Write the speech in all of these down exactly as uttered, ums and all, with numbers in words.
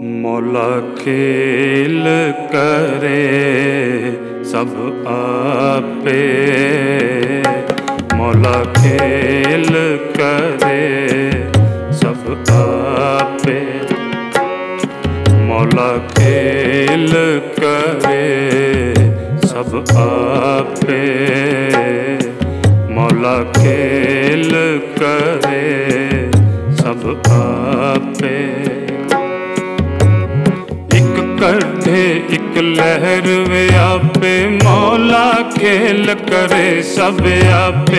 मौला खेल करे सब आपे, मौला खेल करे सब आपे, मौला खेल करे सब आपे, मौला खेल करे सब आपे। एक कढ़े एक लहर वे आपे, मौला खेल करे सब आपे।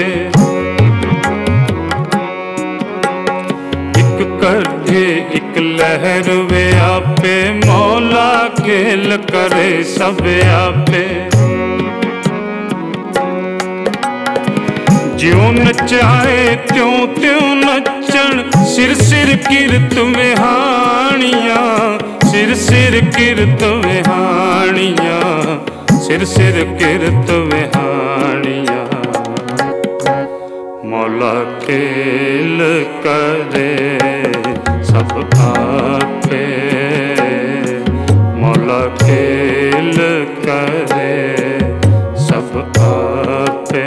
एक कढ़े एक लहर वे आपे, मौला खेल करे सब आपे। ज्यों नचाए त्यों त्यों नचण, सिर सिर किरत विहाणिया, सिर सिर किरत विहाणिया, सिर सिर किरत विहाणिया। मौला खेल करे सब आपे, मौला खेल करे सब आपे।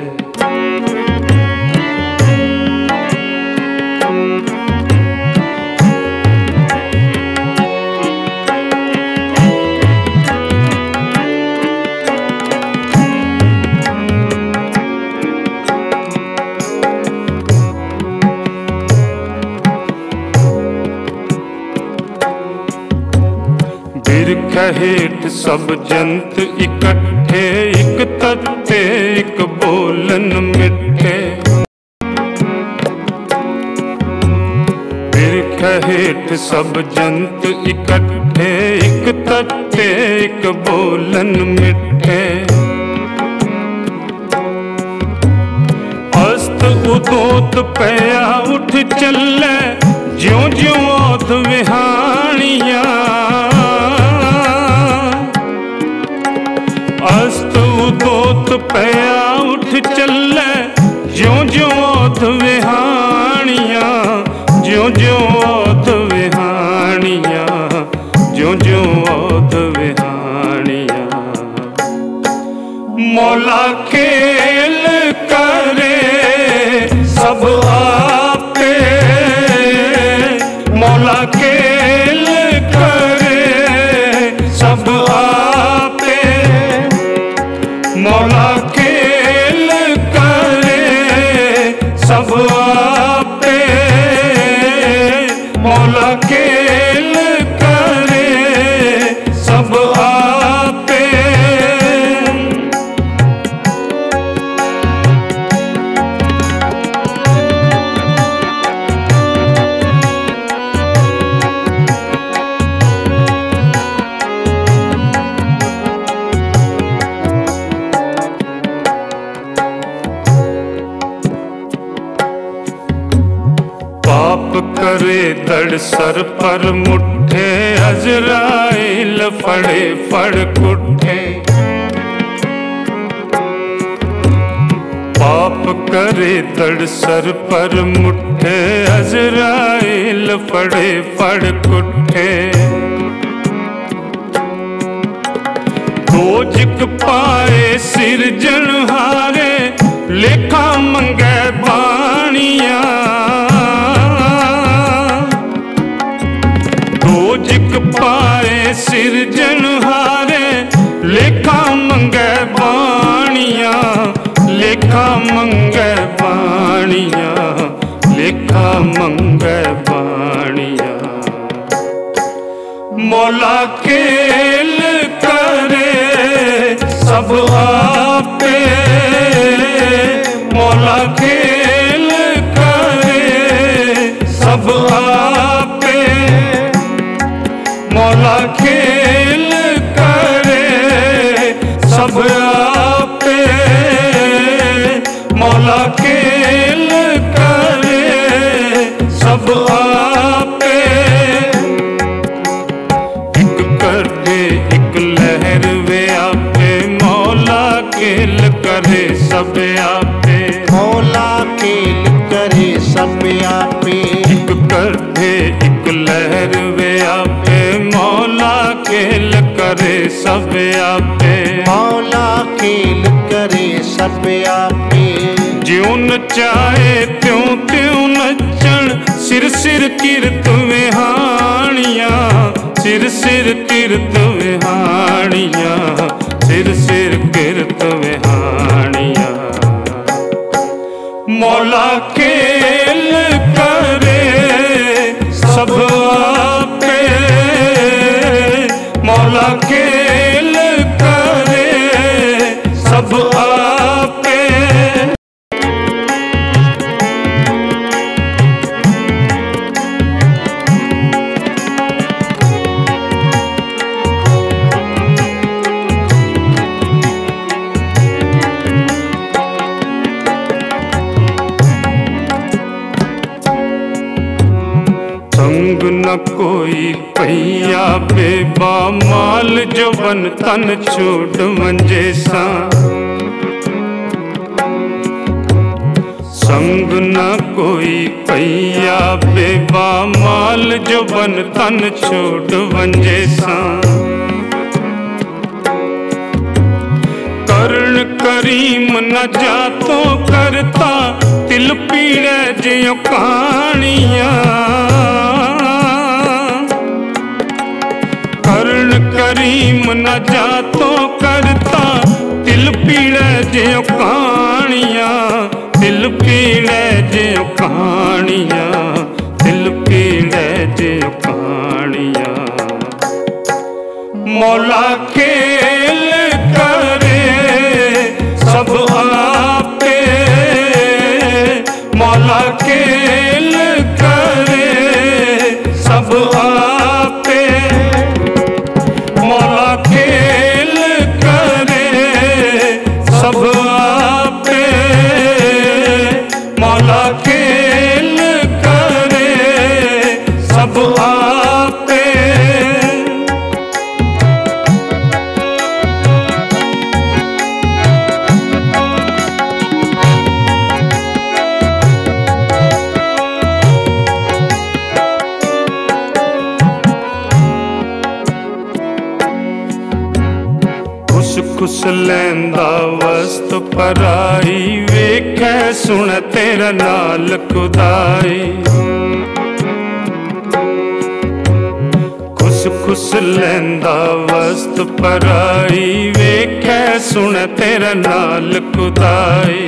बिरख हेठ सब जंत इकट्ठे, एक तत्ते एक बोलन मिठे। बिरख हेठ सब जंत इकट्ठे, एक तत्ते एक बोलन मिठे। अस्त उदोत पया उठ चले, ज्यों ज्यों औध विहाणिया। अस्त उदोत पया उठ चले, ज्यों ज्यों औध विहाणिया, ज्यों ज्यों औध विहाणिया, ज्यों ज्यों औध विहाणिया। मौला खेल करे सब आपे, मौला खेल करे सब आपे, मौला खेल करे सब आपे, मौला खेल करे सब आपे। पाप करे दड़ सर पर मुठे, अजराइल फड़े फड़ कुठे। पाप करे दड़ सर पर मुठे, अजराइल फड़े फड़ कुठे। दोजक पाए सिरजनहारे, लेखा मंगे बाणिया। दोजक पाए सिरजनहारे, लेखा मंगे बाणिया, लेखा मंगे बाणिया, लेखा मंगे बाणिया। मौला खेल करे सब आपे, मौला खेल करे सब आपे, मौला खेल करे सब आपे, मौला खेल करे सब आपे। एक कढ़े एक लहर वे आपे, मौला खेल करे सब आपे, मौला खेल करे सब आपे। एक कढ़े कढ़े एक लहर वे आपे, मौला खेल करे सब आपे, मौला खेल करे सब आपे। ज्यों नचाए त्यों त्यों नचण, सिर सिर किरत विहाणियां, सिर सिर किरत विहाणियां, सिर सिर किरत विहाणियां। मौला खेल करे सब आपे, मौला खेल करे सब आपे। संग न कोई पैया बेबा, माल जो बन तन छोड़ मंजे सा। संग न कोई पैया बेबा, माल जो बन तन छोड़ मंजे सा। कर्ण करीम न जातो करता, तिल पीड़े ज्यों कहानियां। कर्ण करीम न जातो करता, तिल पीड़े ज्यों कहानियां, तिल पीड़े ज्यों कहानियां, तिल पीड़े ज्यों कहानियां। मौला खेल करे सब आपे, मौला खेल करे सब आपे, मौला खेल करे सब आपे, मौला खेल करे सब आपे। खुश लैंदा वस्त पराई, वेखे सुन तेरा नाल खुदाई। खुश खुश लैंदा वस्त पराई, वेखे सुन तेरा नाल खुदाई।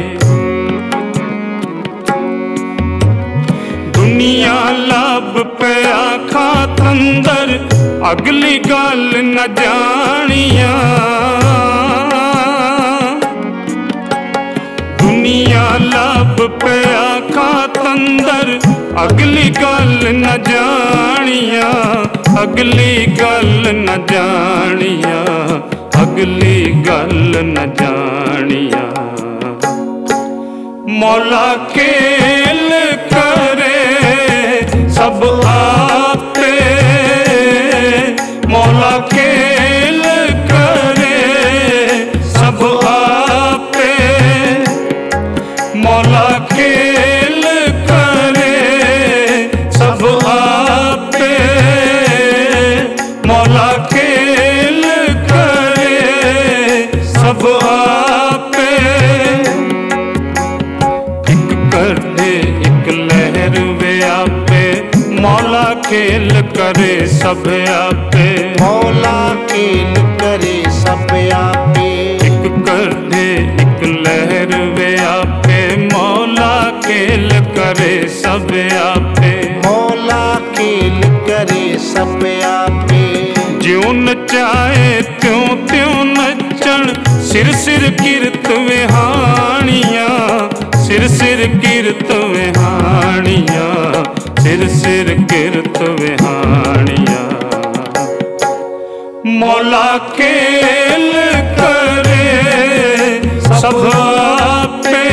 दुनिया लाभ पिया खातंदर, अगली गल न जानिया। दुनिया लाभ पिया खातंदर, अगली गल न जानिया, अगली गल न जानिया, अगली गल न जानिया। मौला खेल करे सब आपे, मौला खेल करे सब आपे, मौला खेल करे सब आपे, मौला खेल करे सब आपे। एक कढ़े एक लहर वे आपे, मौला खेल करे सब आपे, मौला खेल करे सब आपे। एक कढ़े एक लहर वे आपे, मौला खेल करे सब आपे, मौला खेल करे सब आपे। ज्यों नचाए त्यों त्यों नचण, सिर सिर किरत विहाणियां, सिर सिर किरत विहाणियां, सिर सिर किरत विहाणियां। मौला खेल करे सब आपे,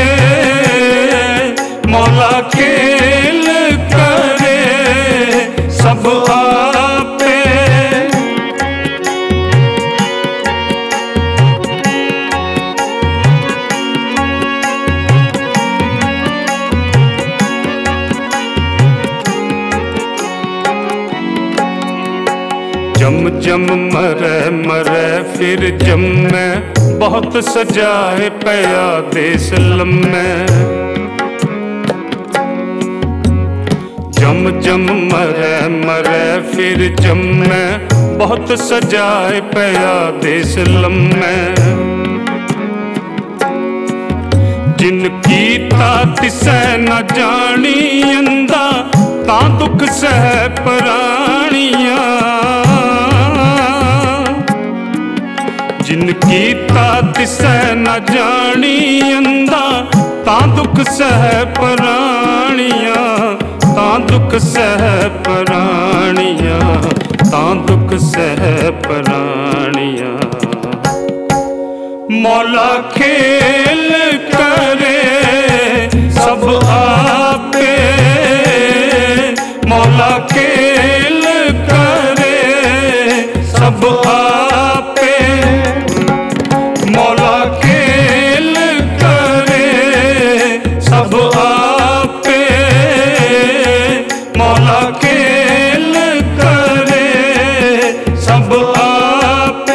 मौला खेल करे सब आपे। जम जम मरै मरै फिर जम्मै, बहुत सजाए पया देश लम्मै। जम जम मरै मरै फिर जम्मै, बहुत सजाए पया देश लम्मै। जिनकी तात सह न जानी अंदा, तां दुख सह पराणियां। जिनकी तात सह न जानी अंदा, तां दुख सह पराणियां। तां दुख सह पराणियां, तां दुख सह पराणियां। मौला खेल करे सब आपे, मौला खेल करे सब आपे। मौला खेल करे सब आपे, मौला खेल करे सब आपे।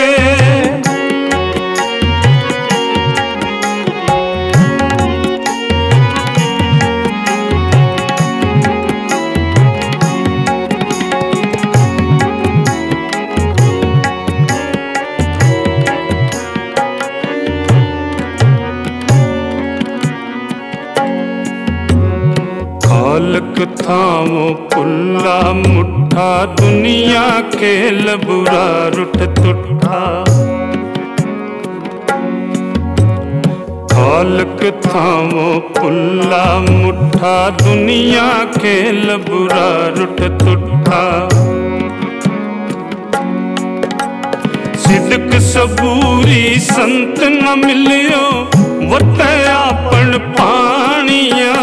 खालक थामो पुल्ला मुठा, दुनिया खेल बुरा रुठ तुठा। खालक थामो पुल्ला मुठा, दुनिया खेल बुरा रुठ तुठा। सिदक सबूरी संत न मिलियो, वत आपन पानिया।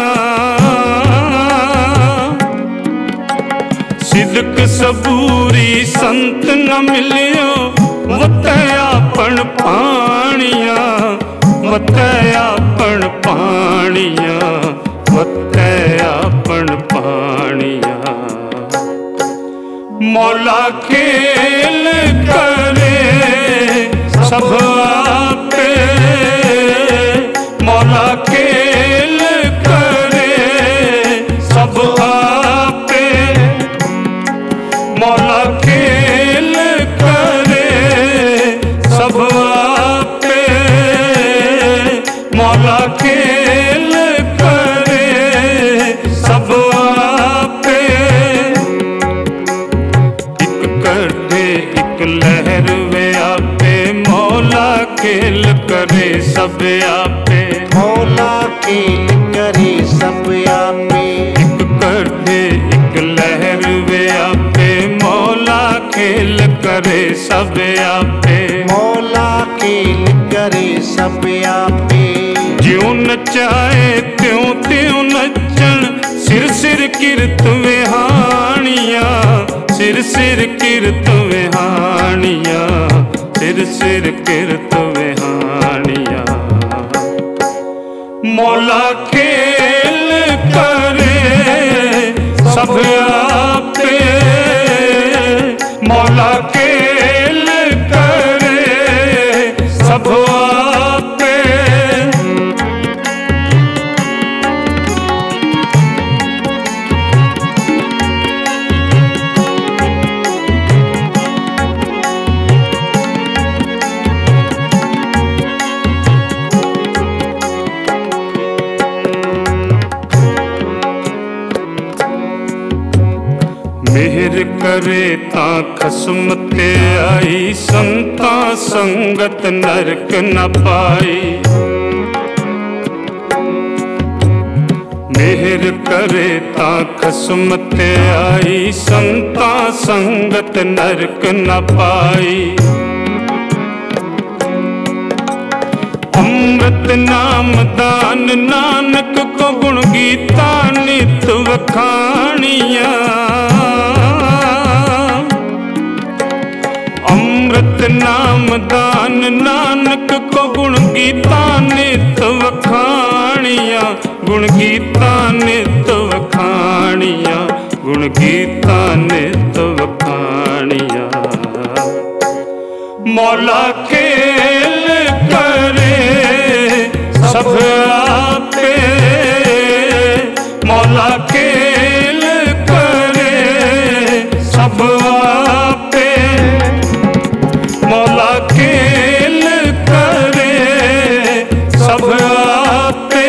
सिदक सबूरी संत न मिलियो, वत आपन पानिया। वत आपन पानिया, वत आपन पानिया। मौला खेल करे सब आपे, मौला खेल करे सब आपे। मौला खेल करे सब आपे, मौला खेल करे सब आपे। एक कढ़े एक लहर वे आपे, मौला खेल करे सब आपे। मौला खेल करे सब आपे। एक कढ़े एक लहर वे आपे, मौला खेल करे सब आपे। मौला खेल करे सब आपे। ज्यों नचाए त्यों त्यों नचन, सिर सिर किरत विहानिया। सिर सिर किरत विहानिया, सिर सिर किरत विहानिया। मौला खेल करे सब आपे, मौला खेल करे सब आपे। मेहर करे ता खसम ते आई, संता संगत नरक न पाई। मेहर करे ता खसम ते आई, संता संगत नरक न पाई। अमृत नाम दान नानक को, गुण गीता नित वखानिया। अमृत नाम दान नानक को, गुण गीता नित वखानिया। गुण गीता नित वखानिया, गुण गीता नित वखानिया। मौला खेल करे सब आपे, मौला खेल करे सब आपे, मौला खेल करे सब आपे,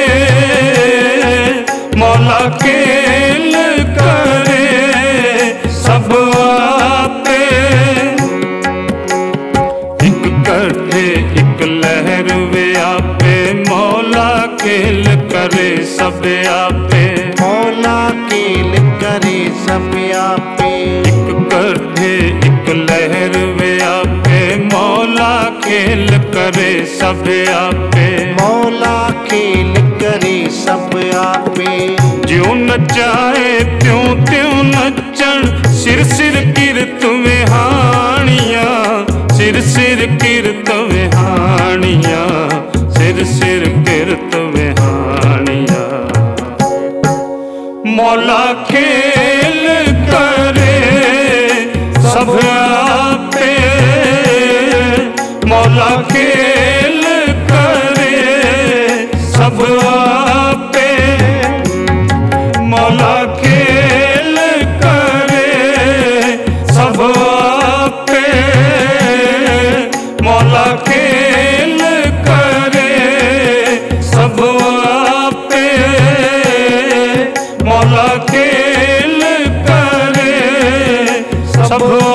मौला खेल करे सब आपे। एक कटे एक लहर वे आपे, मौला खेल करे सब आपे, मौला खेल करे सब आपे। एक कटे एक लहर वे आपे, मौला खेल करे सब आपे, मौला खेल करे सब आपे। ज्यों नचाए त्यों त्यों नचण, सिर सिर किरत विहाणिया, सिर सिर किरत विहाणिया, सिर सिर किरत विहाणिया। मौला खेल करे सब आपे, मौला खेल करे सब आपे, मौला खेल करे सब आपे, मौला खेल करे सब आपे, मौला खेल करे सब